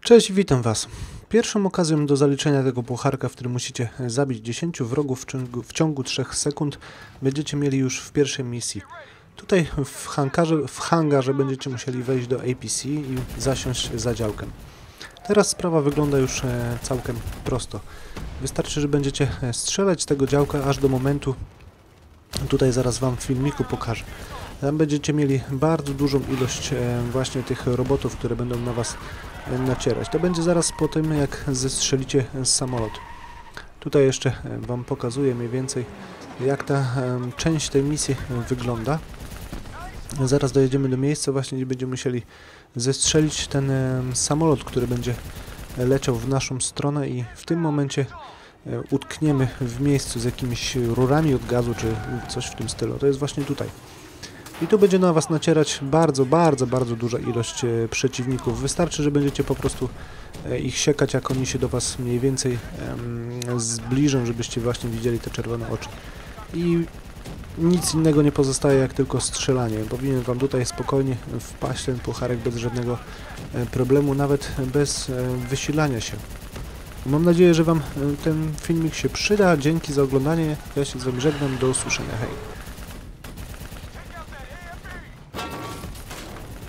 Cześć, witam Was. Pierwszą okazją do zaliczenia tego pucharka, w którym musicie zabić 10 wrogów w ciągu 3 sekund, będziecie mieli już w pierwszej misji. Tutaj w hangarze będziecie musieli wejść do APC i zasiąść za działkiem. Teraz sprawa wygląda już całkiem prosto. Wystarczy, że będziecie strzelać z tego działka aż do momentu, tutaj zaraz Wam w filmiku pokażę. Tam będziecie mieli bardzo dużą ilość właśnie tych robotów, które będą na Was nacierać. To będzie zaraz po tym, jak zestrzelicie samolot. Tutaj jeszcze Wam pokazuję mniej więcej, jak ta część tej misji wygląda. Zaraz dojedziemy do miejsca właśnie, gdzie będziemy musieli zestrzelić ten samolot, który będzie leciał w naszą stronę i w tym momencie utkniemy w miejscu z jakimiś rurami od gazu, czy coś w tym stylu. To jest właśnie tutaj. I tu będzie na Was nacierać bardzo duża ilość przeciwników. Wystarczy, że będziecie po prostu ich siekać, jak oni się do Was mniej więcej zbliżą, żebyście właśnie widzieli te czerwone oczy. I nic innego nie pozostaje, jak tylko strzelanie. Powinien Wam tutaj spokojnie wpaść ten pucharek bez żadnego problemu, nawet bez wysilania się. Mam nadzieję, że Wam ten filmik się przyda. Dzięki za oglądanie. Ja się z Wami żegnam. Do usłyszenia. Hej!